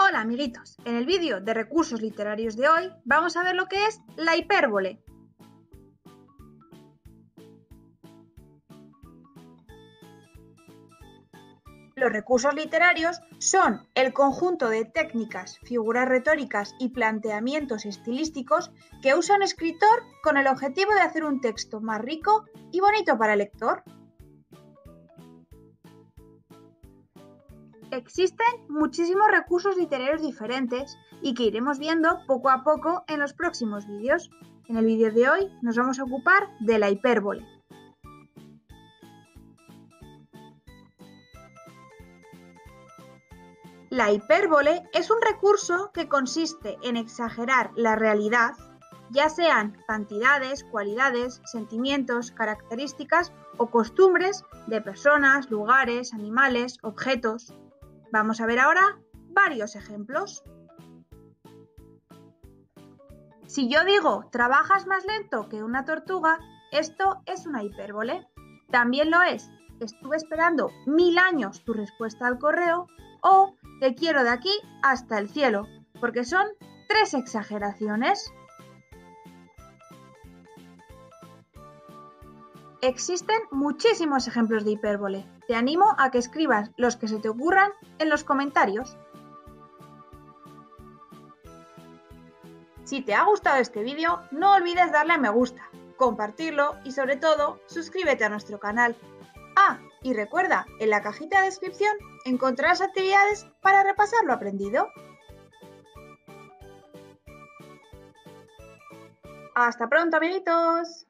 Hola amiguitos, en el vídeo de recursos literarios de hoy vamos a ver lo que es la hipérbole. Los recursos literarios son el conjunto de técnicas, figuras retóricas y planteamientos estilísticos que usa un escritor con el objetivo de hacer un texto más rico y bonito para el lector. Existen muchísimos recursos literarios diferentes y que iremos viendo poco a poco en los próximos vídeos. En el vídeo de hoy nos vamos a ocupar de la hipérbole. La hipérbole es un recurso que consiste en exagerar la realidad, ya sean cantidades, cualidades, sentimientos, características o costumbres de personas, lugares, animales, objetos. Vamos a ver ahora varios ejemplos. Si yo digo, trabajas más lento que una tortuga, esto es una hipérbole. También lo es, estuve esperando 1000 años tu respuesta al correo, o te quiero de aquí hasta el cielo, porque son 3 exageraciones. Existen muchísimos ejemplos de hipérbole. Te animo a que escribas los que se te ocurran en los comentarios. Si te ha gustado este vídeo, no olvides darle a me gusta, compartirlo y sobre todo, suscríbete a nuestro canal. Ah, y recuerda, en la cajita de descripción encontrarás actividades para repasar lo aprendido. ¡Hasta pronto, amiguitos!